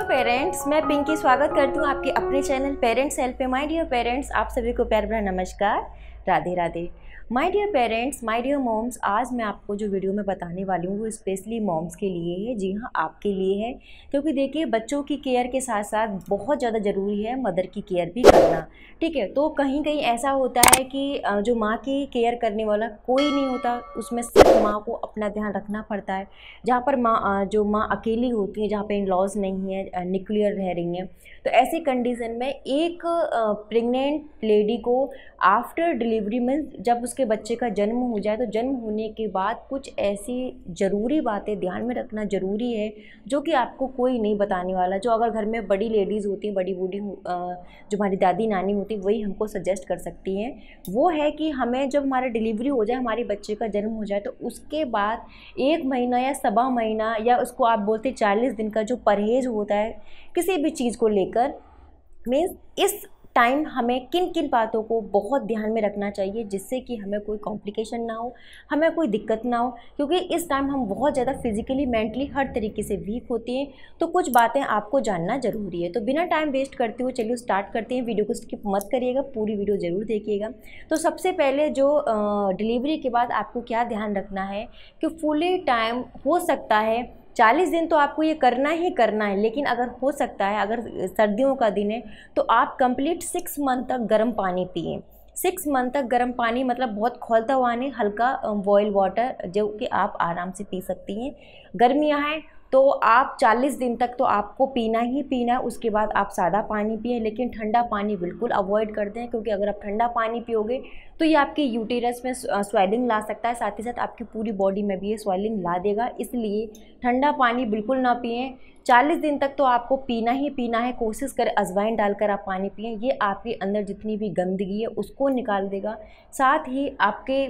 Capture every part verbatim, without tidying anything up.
Parents, मैं पिंकी स्वागत करती हूँ आपके अपने चैनल पेरेंट्स हेल्प पे। माय डियर पेरेंट्स, आप सभी को प्यार भरा नमस्कार, Radhe Radhe. My dear parents, my dear moms, आज मैं आपको जो वीडियो में बताने वाली हूँ वो स्पेशली मॉम्स के लिए है। जी हाँ, आपके लिए है, क्योंकि देखिए बच्चों की केयर के साथ साथ बहुत ज़्यादा ज़रूरी है मदर की केयर भी करना। ठीक है, तो कहीं कहीं ऐसा होता है कि जो माँ की केयर करने वाला कोई नहीं होता, उसमें सिर्फ माँ को अपना ध्यान रखना पड़ता है। जहाँ पर माँ जो माँ अकेली होती है, जहाँ पे इन लॉज नहीं है, न्यूक्लियर रह रही हैं, तो ऐसी कंडीशन में एक प्रेग्नेंट लेडी को आफ्टर डिलीवरी में जब उसके बच्चे का जन्म हो जाए तो जन्म होने के बाद कुछ ऐसी ज़रूरी बातें ध्यान में रखना ज़रूरी है जो कि आपको कोई नहीं बताने वाला। जो अगर घर में बड़ी लेडीज़ होती हैं, बड़ी बूढ़ी जो हमारी दादी नानी होती है, वही हमको सजेस्ट कर सकती हैं। वो है कि हमें जब हमारा डिलीवरी हो जाए, हमारे बच्चे का जन्म हो जाए, तो उसके बाद एक महीना या सवा महीना या उसको आप बोलते चालीस दिन का जो परहेज़ होता है किसी भी चीज़ को लेकर, मीन्स इस टाइम हमें किन किन बातों को बहुत ध्यान में रखना चाहिए जिससे कि हमें कोई कॉम्प्लिकेशन ना हो, हमें कोई दिक्कत ना हो। क्योंकि इस टाइम हम बहुत ज़्यादा फिजिकली मेंटली हर तरीके से वीक होती हैं, तो कुछ बातें आपको जानना ज़रूरी है। तो बिना टाइम वेस्ट करते हुए चलिए स्टार्ट करते हैं। वीडियो को स्किप मत करिएगा, पूरी वीडियो ज़रूर देखिएगा। तो सबसे पहले जो डिलीवरी के बाद आपको क्या ध्यान रखना है कि फुली टाइम हो सकता है चालीस दिन तो आपको ये करना ही करना है, लेकिन अगर हो सकता है, अगर सर्दियों का दिन है तो आप कंप्लीट सिक्स मंथ तक गर्म पानी पिएं। सिक्स मंथ तक गर्म पानी मतलब बहुत खौलता हुआ नहीं, हल्का बॉयल वाटर जो कि आप आराम से पी सकती हैं। गर्मियाँ हैं तो आप चालीस दिन तक तो आपको पीना ही पीना है, उसके बाद आप सादा पानी पिए, लेकिन ठंडा पानी बिल्कुल अवॉइड कर दें। क्योंकि अगर आप ठंडा पानी पियोगे तो ये आपके यूटेरस में स्वेलिंग ला सकता है, साथ ही साथ आपकी पूरी बॉडी में भी ये स्वेलिंग ला देगा, इसलिए ठंडा पानी बिल्कुल ना पिएं। चालीस दिन तक तो आपको पीना ही पीना है। कोशिश करें अजवाइन डालकर आप पानी पिएं, ये आपके अंदर जितनी भी गंदगी है उसको निकाल देगा। साथ ही आपके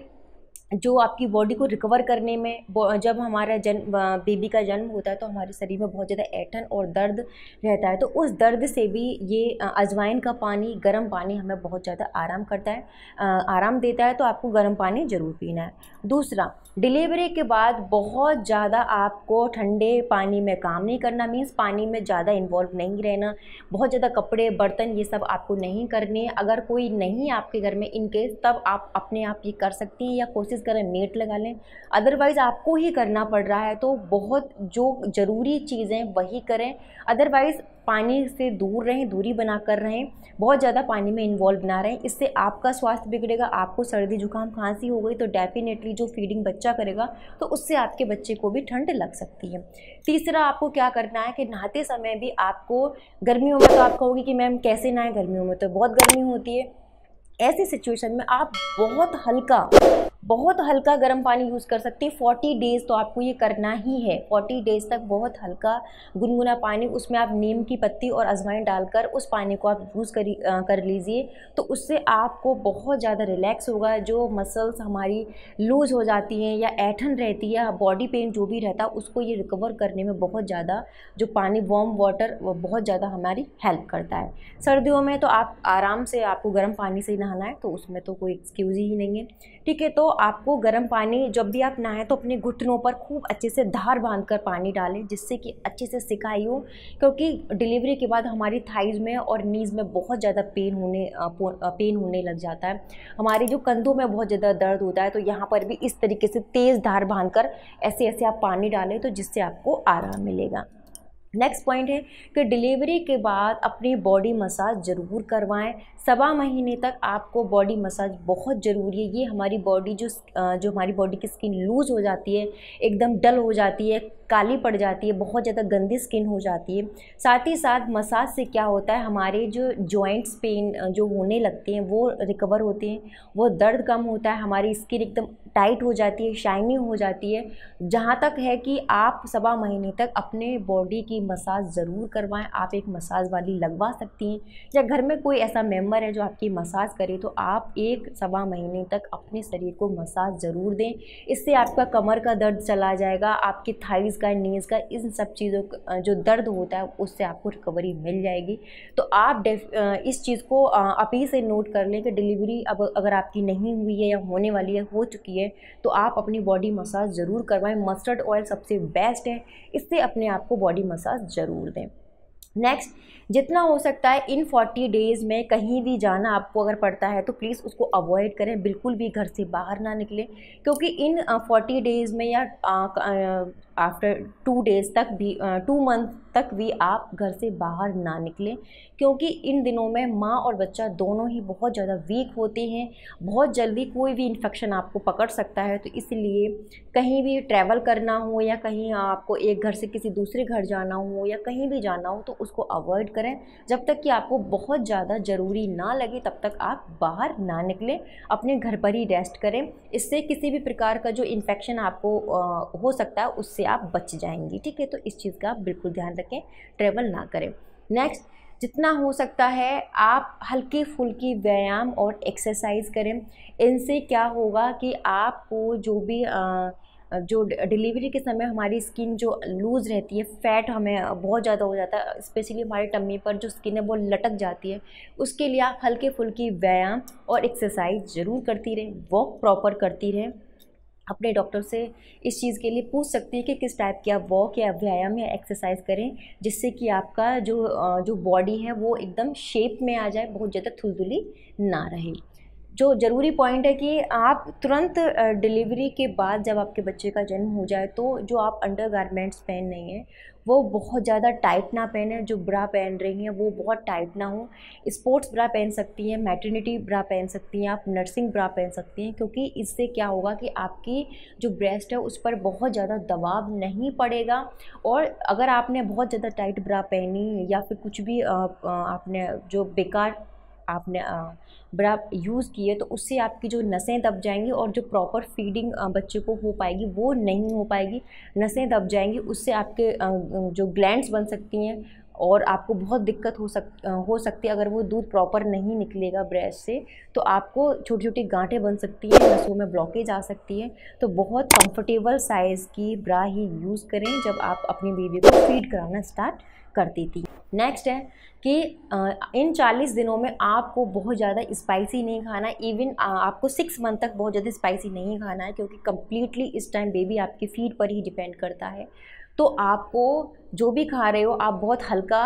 जो आपकी बॉडी को रिकवर करने में, जब हमारा जन्म बेबी का जन्म होता है तो हमारे शरीर में बहुत ज़्यादा ऐंठन और दर्द रहता है, तो उस दर्द से भी ये अजवाइन का पानी, गर्म पानी हमें बहुत ज़्यादा आराम करता है, आराम देता है। तो आपको गर्म पानी ज़रूर पीना है। दूसरा, डिलीवरी के बाद बहुत ज़्यादा आपको ठंडे पानी में काम नहीं करना, मीन्स पानी में ज़्यादा इन्वॉल्व नहीं रहना। बहुत ज़्यादा कपड़े, बर्तन ये सब आपको नहीं करने। अगर कोई नहीं आपके घर में इन केस, तब आप अपने आप ये कर सकती हैं या कोशिश करें मेट लगा लें। अदरवाइज़ आपको ही करना पड़ रहा है तो बहुत जो ज़रूरी चीज़ें वही करें, अदरवाइज़ पानी से दूर रहें, दूरी बना कर रहें, बहुत ज़्यादा पानी में इन्वॉल्व ना रहें। इससे आपका स्वास्थ्य बिगड़ेगा। आपको सर्दी जुकाम खांसी हो गई तो डेफिनेटली जो फीडिंग बच्चा करेगा तो उससे आपके बच्चे को भी ठंड लग सकती है। तीसरा, आपको क्या करना है कि नहाते समय भी आपको, गर्मियों में तो आप कहोगे कि मैम कैसे नहाएं, गर्मियों में तो बहुत गर्मी होती है, ऐसी सिचुएशन में आप बहुत हल्का बहुत हल्का गर्म पानी यूज़ कर सकते हैं। फोर्टी डेज़ तो आपको ये करना ही है। फोर्टी डेज़ तक बहुत हल्का गुनगुना पानी, उसमें आप नीम की पत्ती और अजवाइन डालकर उस पानी को आप यूज़ करी कर लीजिए, तो उससे आपको बहुत ज़्यादा रिलैक्स होगा। जो मसल्स हमारी लूज़ हो जाती हैं या ऐंठन रहती है, बॉडी पेन जो भी रहता है, उसको ये रिकवर करने में बहुत ज़्यादा जो पानी, वार्म वाटर, वो बहुत ज़्यादा हमारी हेल्प करता है। सर्दियों में तो आप आराम से, आपको गर्म पानी से ही नहाना है, तो उसमें तो कोई एक्सक्यूज़ ही नहीं है। ठीक है, तो आपको गर्म पानी जब भी आप नहाएं तो अपने घुटनों पर खूब अच्छे से धार बांधकर पानी डालें, जिससे कि अच्छे से सिकाई हो। क्योंकि डिलीवरी के बाद हमारी थाइज़ में और नीज़ में बहुत ज़्यादा पेन होने पेन होने लग जाता है। हमारे जो कंधों में बहुत ज़्यादा दर्द होता है, तो यहाँ पर भी इस तरीके से तेज़ धार बांधकर ऐसे ऐसे आप पानी डालें, तो जिससे आपको आराम मिलेगा। नेक्स्ट पॉइंट है कि डिलीवरी के बाद अपनी बॉडी मसाज ज़रूर करवाएं। सवा महीने तक आपको बॉडी मसाज बहुत ज़रूरी है। ये हमारी बॉडी जो जो हमारी बॉडी की स्किन लूज़ हो जाती है, एकदम डल हो जाती है, काली पड़ जाती है, बहुत ज़्यादा गंदी स्किन हो जाती है। साथ ही साथ मसाज से क्या होता है, हमारे जो जॉइंट्स पेन जो होने लगते हैं वो रिकवर होते हैं, वो दर्द कम होता है, हमारी स्किन एकदम टाइट हो जाती है, शाइनी हो जाती है। जहाँ तक है कि आप सवा महीने तक अपने बॉडी की मसाज ज़रूर करवाएं। आप एक मसाज वाली लगवा सकती हैं, या घर में कोई ऐसा मेंबर है जो आपकी मसाज करे, तो आप एक सवा महीने तक अपने शरीर को मसाज ज़रूर दें। इससे आपका कमर का दर्द चला जाएगा, आपकी थाइज़ का, नीज़ का, इन सब चीज़ों का जो दर्द होता है उससे आपको रिकवरी मिल जाएगी। तो आप इस चीज़ को अभी से नोट कर लें कि डिलीवरी अब अगर आपकी नहीं हुई है या होने वाली है, हो चुकी है, तो आप अपनी बॉडी मसाज ज़रूर करवाएं। मस्टर्ड ऑयल सबसे बेस्ट है, इससे अपने आप को बॉडी मसाज ज़रूर दें। नेक्स्ट, जितना हो सकता है इन फोर्टी डेज़ में कहीं भी जाना आपको अगर पड़ता है तो प्लीज़ उसको अवॉइड करें, बिल्कुल भी घर से बाहर ना निकलें, क्योंकि इन फोर्टी डेज़ में या आफ्टर टू डेज़ तक भी, टू मंथ तक भी आप घर से बाहर ना निकलें, क्योंकि इन दिनों में माँ और बच्चा दोनों ही बहुत ज़्यादा वीक होते हैं, बहुत जल्दी कोई भी इन्फेक्शन आपको पकड़ सकता है। तो इसलिए कहीं भी ट्रैवल करना हो या कहीं आपको एक घर से किसी दूसरे घर जाना हो या कहीं भी जाना हो तो उसको अवॉइड करें। जब तक कि आपको बहुत ज़्यादा ज़रूरी ना लगे तब तक आप बाहर ना निकलें, अपने घर पर ही रेस्ट करें। इससे किसी भी प्रकार का जो इन्फेक्शन आपको आ, हो सकता है उससे आप बच जाएंगी, ठीक है। तो इस चीज़ का आप बिल्कुल ध्यान रखें, ट्रैवल ना करें। नेक्स्ट, जितना हो सकता है आप हल्की फुल्की व्यायाम और एक्सरसाइज करें। इनसे क्या होगा कि आपको जो भी आ, जो डिलीवरी के समय हमारी स्किन जो लूज़ रहती है, फैट हमें बहुत ज़्यादा हो जाता है, स्पेशली हमारे टम्मी पर जो स्किन है वो लटक जाती है, उसके लिए आप हल्के फुल्की व्यायाम और एक्सरसाइज ज़रूर करती रहें, वॉक प्रॉपर करती रहें। अपने डॉक्टर से इस चीज़ के लिए पूछ सकती है कि किस टाइप की आप वॉक या व्यायाम या एक्सरसाइज करें, जिससे कि आपका जो जो बॉडी है वो एकदम शेप में आ जाए, बहुत ज़्यादा थुलथुली ना रहे। जो ज़रूरी पॉइंट है कि आप तुरंत डिलीवरी के बाद जब आपके बच्चे का जन्म हो जाए तो जो आप अंडर गारमेंट्स पहन रही हैं वो बहुत ज़्यादा टाइट ना पहने, जो ब्रा पहन रही हैं वो बहुत टाइट ना हो। स्पोर्ट्स ब्रा पहन सकती हैं, मैटरनिटी ब्रा पहन सकती हैं, आप नर्सिंग ब्रा पहन सकती हैं, क्योंकि इससे क्या होगा कि आपकी जो ब्रेस्ट है उस पर बहुत ज़्यादा दबाव नहीं पड़ेगा। और अगर आपने बहुत ज़्यादा टाइट ब्रा पहनी या फिर कुछ भी आपने जो बेकार आपने ब्रा यूज़ किए तो उससे आपकी जो नसें दब जाएंगी और जो प्रॉपर फीडिंग बच्चे को हो पाएगी वो नहीं हो पाएगी, नसें दब जाएंगी, उससे आपके जो ग्लैंड्स बन सकती हैं और आपको बहुत दिक्कत हो सक हो सकती है। अगर वो दूध प्रॉपर नहीं निकलेगा ब्रेस्ट से तो आपको छोटी छोटी गांठें बन सकती हैं, नसों में ब्लॉकेज आ सकती है। तो बहुत कंफर्टेबल साइज़ की ब्रा ही यूज़ करें जब आप अपनी बेबी को फीड कराना स्टार्ट करती थी। नेक्स्ट है कि इन चालीस दिनों में आपको बहुत ज़्यादा स्पाइसी नहीं खाना, इवन आपको सिक्स मंथ तक बहुत ज़्यादा स्पाइसी नहीं खाना है, क्योंकि कम्प्लीटली इस टाइम बेबी आपकी फीड पर ही डिपेंड करता है। तो आपको जो भी खा रहे हो आप बहुत हल्का,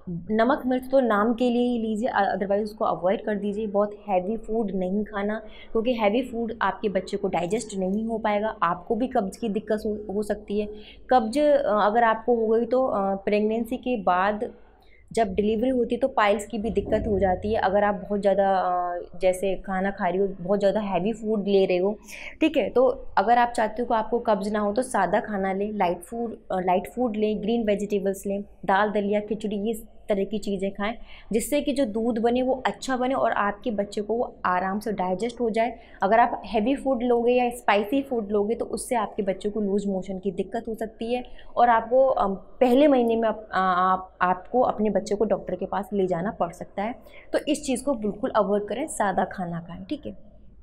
नमक मिर्च तो नाम के लिए ही लीजिए, अदरवाइज़ उसको अवॉइड कर दीजिए। बहुत हैवी फूड नहीं खाना, क्योंकि हैवी फूड आपके बच्चे को डाइजेस्ट नहीं हो पाएगा, आपको भी कब्ज़ की दिक्कत हो, हो सकती है। कब्ज़ अगर आपको हो गई तो प्रेगनेंसी के बाद जब डिलीवरी होती है तो पाइल्स की भी दिक्कत हो जाती है। अगर आप बहुत ज़्यादा जैसे खाना खा रही हो, बहुत ज़्यादा हैवी फूड ले रहे हो, ठीक है, तो अगर आप चाहते हो कि आपको कब्ज़ ना हो तो सादा खाना लें, लाइट फूड लाइट फूड लें, ग्रीन वेजिटेबल्स लें, दाल दलिया खिचड़ी ये तरह की चीज़ें खाएं, जिससे कि जो दूध बने वो अच्छा बने और आपके बच्चे को वो आराम से डाइजेस्ट हो जाए। अगर आप हैवी फूड लोगे या स्पाइसी फूड लोगे तो उससे आपके बच्चे को लूज मोशन की दिक्कत हो सकती है और आपको पहले महीने में आप, आप आपको अपने बच्चे को डॉक्टर के पास ले जाना पड़ सकता है। तो इस चीज़ को बिल्कुल अवॉइड करें, सादा खाना खाएं, ठीक है।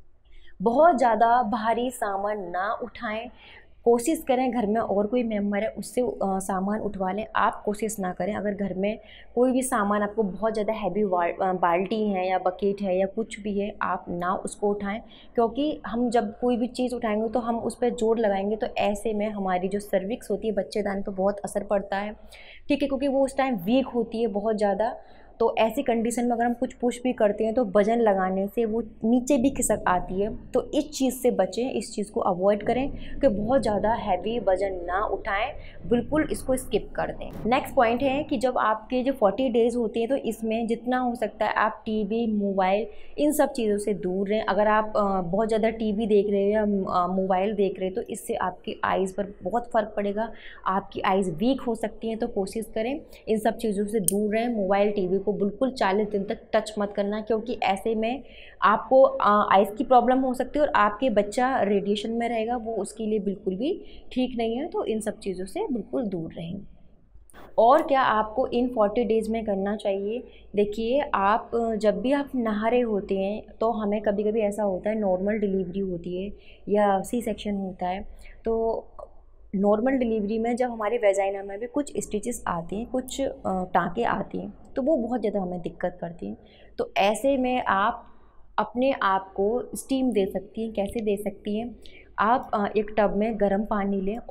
बहुत ज़्यादा भारी सामान ना उठाएं, कोशिश करें घर में और कोई मेम्बर है उससे आ, सामान उठवा लें, आप कोशिश ना करें। अगर घर में कोई भी सामान आपको बहुत ज़्यादा हैवी बाल्टी है या बकेट है या कुछ भी है, आप ना उसको उठाएं, क्योंकि हम जब कोई भी चीज़ उठाएंगे तो हम उस पर जोर लगाएंगे तो ऐसे में हमारी जो सर्विक्स होती है बच्चेदानी पर बहुत असर पड़ता है, ठीक है, क्योंकि वो उस टाइम वीक होती है बहुत ज़्यादा। तो ऐसी कंडीशन में अगर हम कुछ पुश भी करते हैं तो वजन लगाने से वो नीचे भी खिसक आती है। तो इस चीज़ से बचें, इस चीज़ को अवॉइड करें कि बहुत ज़्यादा हैवी वजन ना उठाएं, बिल्कुल इसको स्किप कर दें। नेक्स्ट पॉइंट है कि जब आपके जो फोर्टी डेज़ होती हैं तो इसमें जितना हो सकता है आप टीवी, मोबाइल, इन सब चीज़ों से दूर रहें। अगर आप बहुत ज़्यादा टीवी देख रहे हो या मोबाइल देख रहे हो तो इससे आपकी आइज़ पर बहुत फ़र्क पड़ेगा, आपकी आइज़ वीक हो सकती हैं। तो कोशिश करें इन सब चीज़ों से दूर रहें। मोबाइल, टीवी को बिल्कुल चालीस दिन तक टच मत करना, क्योंकि ऐसे में आपको आइज़ की प्रॉब्लम हो सकती है और आपके बच्चा रेडिएशन में रहेगा, वो उसके लिए बिल्कुल भी ठीक नहीं है। तो इन सब चीज़ों से बिल्कुल दूर रहें। और क्या आपको इन फोर्टी डेज़ में करना चाहिए? देखिए, आप जब भी आप नहा रहे होते हैं तो हमें कभी कभी ऐसा होता है, नॉर्मल डिलीवरी होती है या सी सेक्शन होता है, तो नॉर्मल डिलीवरी में जब हमारे वेजाइना में भी कुछ स्टिचेस आती हैं, कुछ टाँके आती हैं, तो वो बहुत ज़्यादा हमें दिक्कत करती हैं। तो ऐसे में आप अपने आप को स्टीम दे सकती हैं। कैसे दे सकती हैं? आप एक टब में गर्म पानी लें और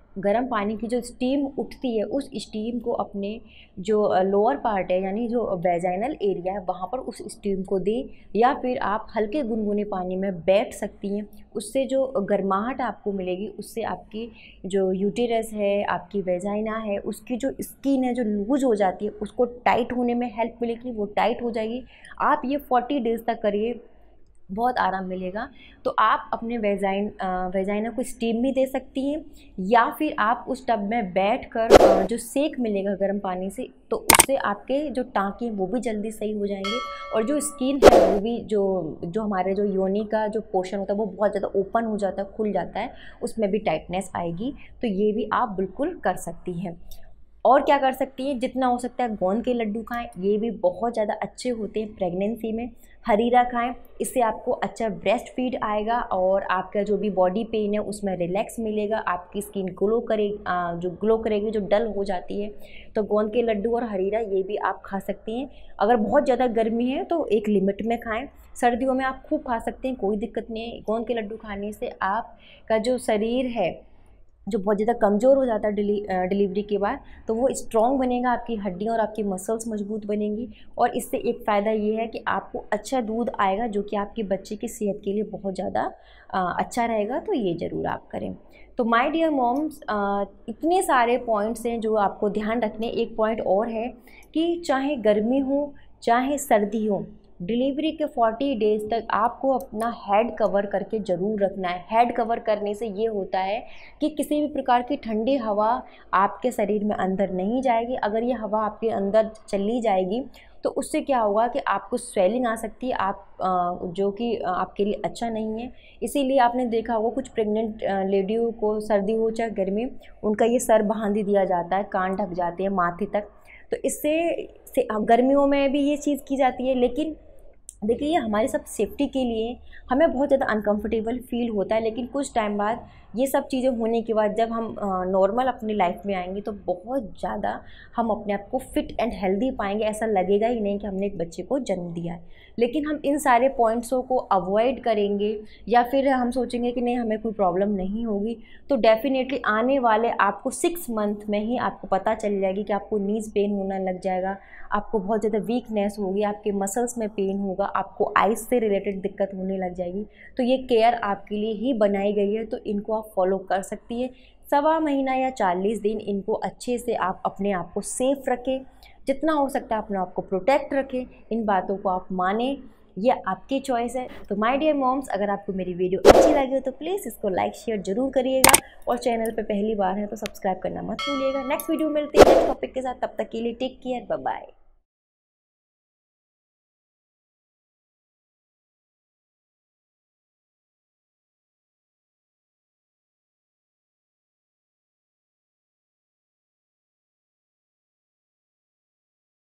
गर्म पानी की जो स्टीम उठती है उस स्टीम को अपने जो लोअर पार्ट है यानी जो वेजाइनल एरिया है वहाँ पर उस स्टीम को दें, या फिर आप हल्के गुनगुने पानी में बैठ सकती हैं। उससे जो गर्माहट आपको मिलेगी उससे आपकी जो यूटेरस है, आपकी वेजाइना है, उसकी जो स्किन है जो लूज हो जाती है उसको टाइट होने में हेल्प मिलेगी, वो टाइट हो जाएगी। आप ये फोर्टी डेज़ तक करिए, बहुत आराम मिलेगा। तो आप अपने वेजाइन वेजाइना को स्टीम भी दे सकती हैं, या फिर आप उस टब में बैठकर जो सेक मिलेगा गर्म पानी से तो उससे आपके जो टाँके हैं वो भी जल्दी सही हो जाएंगे, और जो स्किन है वो भी जो जो हमारे जो योनि का जो पोर्शन होता है वो बहुत ज़्यादा ओपन हो जाता है, खुल जाता है, उसमें भी टाइटनेस आएगी। तो ये भी आप बिल्कुल कर सकती हैं। और क्या कर सकती हैं, जितना हो सकता है गोंद के लड्डू खाएं, ये भी बहुत ज़्यादा अच्छे होते हैं प्रेगनेंसी में। हरीरा खाएं, इससे आपको अच्छा ब्रेस्ट फीड आएगा और आपका जो भी बॉडी पेन है उसमें रिलैक्स मिलेगा, आपकी स्किन ग्लो करे जो ग्लो करेगी जो डल हो जाती है। तो गोंद के लड्डू और हरीरा ये भी आप खा सकती हैं। अगर बहुत ज़्यादा गर्मी है तो एक लिमिट में खाएं, सर्दियों में आप खूब खा सकते हैं, कोई दिक्कत नहीं है। गोंद के लड्डू खाने से आपका जो शरीर है जो बहुत ज़्यादा कमज़ोर हो जाता है डिली डिलीवरी के बाद, तो वो स्ट्रॉन्ग बनेगा, आपकी हड्डियाँ और आपकी मसल्स मजबूत बनेंगी। और इससे एक फ़ायदा ये है कि आपको अच्छा दूध आएगा जो कि आपके बच्चे की सेहत के लिए बहुत ज़्यादा अच्छा रहेगा। तो ये ज़रूर आप करें। तो माय डियर मॉम्स, इतने सारे पॉइंट्स हैं जो आपको ध्यान रखने। एक पॉइंट और है कि चाहे गर्मी हो चाहे सर्दी हो, डिलीवरी के फोर्टी डेज़ तक आपको अपना हेड कवर करके ज़रूर रखना है। हेड कवर करने से ये होता है कि किसी भी प्रकार की ठंडी हवा आपके शरीर में अंदर नहीं जाएगी। अगर ये हवा आपके अंदर चली जाएगी तो उससे क्या होगा कि आपको स्वेलिंग आ सकती है, आप जो कि आपके लिए अच्छा नहीं है। इसीलिए आपने देखा होगा कुछ प्रेग्नेंट लेडियों को सर्दी हो चाहे गर्मी, उनका ये सर बांध दिया जाता है, कान ढक जाते हैं माथे तक। तो इससे से गर्मियों में भी ये चीज़ की जाती है, लेकिन देखिए ये हमारी सब सेफ्टी के लिए, हमें बहुत ज़्यादा अनकंफर्टेबल फील होता है, लेकिन कुछ टाइम बाद ये सब चीज़ें होने के बाद जब हम नॉर्मल अपनी लाइफ में आएंगे तो बहुत ज़्यादा हम अपने आप को फिट एंड हेल्दी पाएंगे। ऐसा लगेगा ही नहीं कि हमने एक बच्चे को जन्म दिया है। लेकिन हम इन सारे पॉइंट्सों को अवॉइड करेंगे या फिर हम सोचेंगे कि नहीं हमें कोई प्रॉब्लम नहीं होगी, तो डेफिनेटली आने वाले आपको सिक्स मंथ में ही आपको पता चल जाएगी कि आपको नीज पेन होने लग जाएगा, आपको बहुत ज़्यादा वीकनेस होगी, आपके मसल्स में पेन होगा, आपको आइज़ से रिलेटेड दिक्कत होने लग जाएगी। तो ये केयर आपके लिए ही बनाई गई है, तो इनको आप फॉलो कर सकती है। सवा महीना या चालीस दिन इनको अच्छे से आप अपने आप को सेफ रखें, जितना हो सकता है अपने आप को प्रोटेक्ट रखें। इन बातों को आप माने, ये आपकी चॉइस है। तो माय डियर मॉम्स, अगर आपको मेरी वीडियो अच्छी लगी हो तो प्लीज़ इसको लाइक शेयर जरूर करिएगा, और चैनल पे पहली बार है तो सब्सक्राइब करना मत भूलिएगा। नेक्स्ट वीडियो मिलती है नेक्स्ट टॉपिक के साथ, तब तक के लिए टेक केयर, बाय बाय।